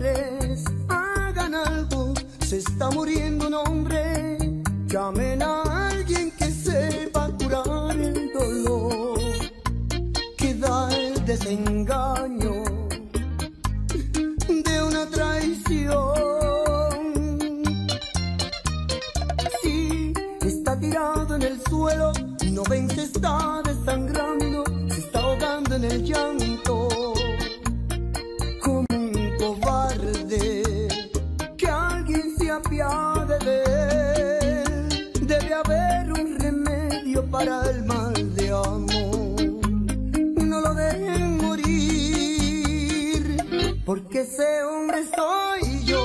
familiares, hagan algo, se está muriendo un hombre. Llamen a alguien que sepa curar el dolor que da el desengaño de una traición. Sí, está tirado en el suelo, no ven, se está desangrando, se está ahogando en el llanto como un cobarde. Que alguien se apiade de él, debe haber un remedio para el mal de amor. No lo dejen morir, porque ese hombre soy yo.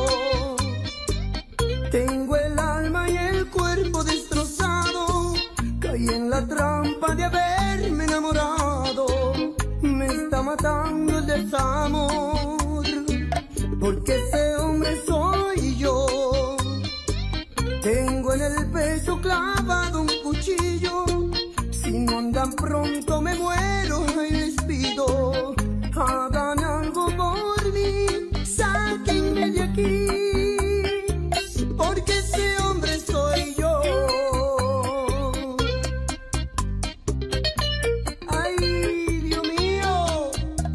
Tengo el alma y el cuerpo destrozado, caí en la trampa de haberme enamorado. Me está matando el desamor, porque ese hombre soy yo. Tengo en el pecho clavado un cuchillo, si no andan pronto me muero y les pido. Hagan algo por mí, sáquenme de aquí, porque ese hombre soy yo. Ay, Dios mío.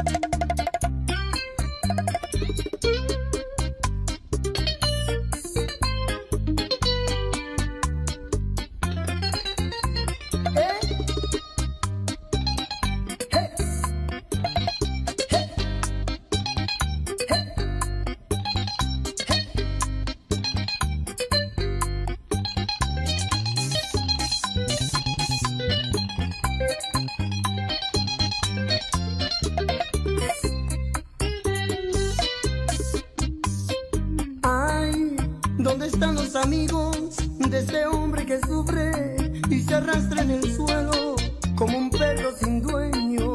¿Dónde están los amigos de ese hombre que sufre y se arrastra en el suelo como un perro sin dueño?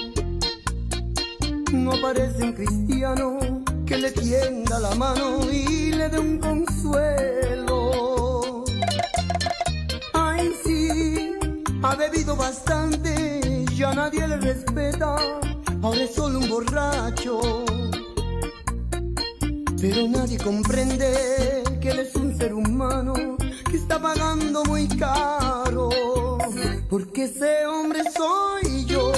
No aparece un cristiano que le tienda la mano y le dé un consuelo. Ay, sí, ha bebido bastante, ya nadie le respeta, ahora es solo un borracho. Pero nadie comprende que él es un ser humano que está pagando muy caro, porque ese hombre soy yo.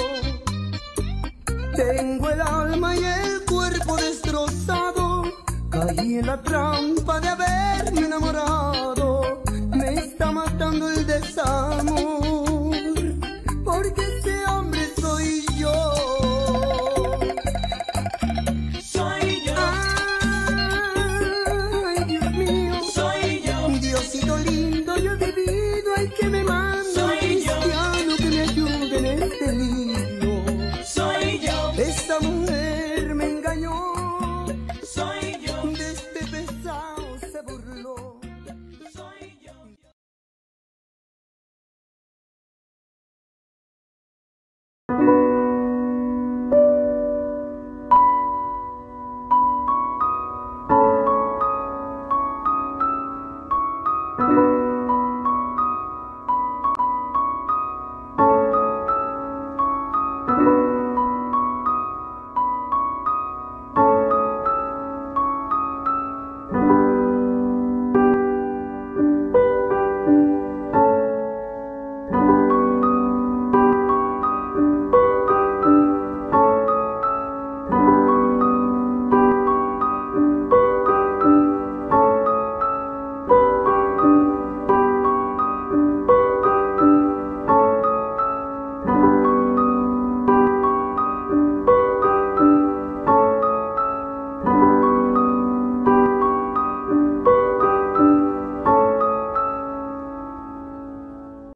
Tengo el alma y el cuerpo destrozado, caí en la trampa de haberme enamorado. Me está matando el desamor,